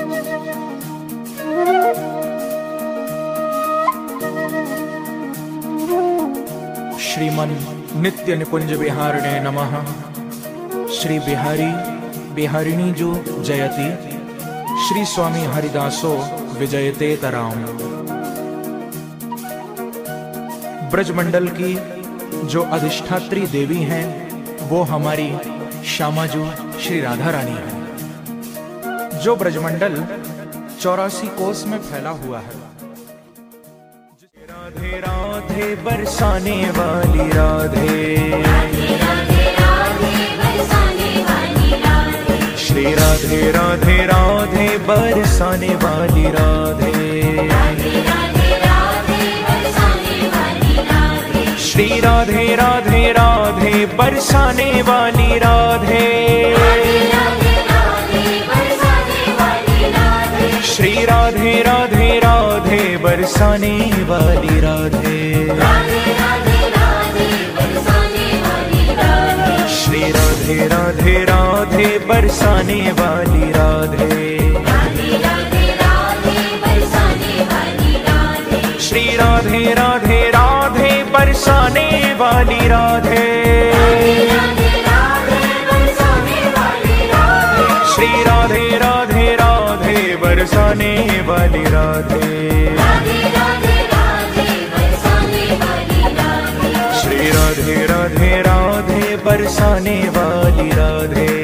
श्रीमन नित्य निकुंज बिहारिणे नमः। श्री बिहारी बिहारिणी जो जयति, श्री स्वामी हरिदासो विजयते तराम। ब्रजमंडल की जो अधिष्ठात्री देवी हैं वो हमारी श्यामाजू श्री राधा रानी है, जो ब्रजमंडल 84 कोस में फैला हुआ है। राधे राधे बरसाने वाली राधे, राधे राधे राधे बरसाने वाली राधे, श्री राधे राधे राधे बरसाने वाली राधे, राधे राधे राधे बरसाने वाली राधे, श्री राधे राधे राधे बरसाने वाली राधे, राधे राधे राधे बरसाने वाली राधे, श्री राधे राधे राधे बरसाने वाली राधे, राधे राधे राधे बरसाने वाली राधे, श्री राधे राधे राधे बरसाने वाली राधे, राधे राधे राधे बरसाने वाली राधे, श्री राधे राधे राधे बरसाने वाली राधे, राधे राधे बरसाने वाली राधे, श्री राधे राधे राधे बरसाने वाली राधे, राधे राधे राधे बरसाने वाली राधे, श्री राधे राधे राधे बरसाने वाली राधे।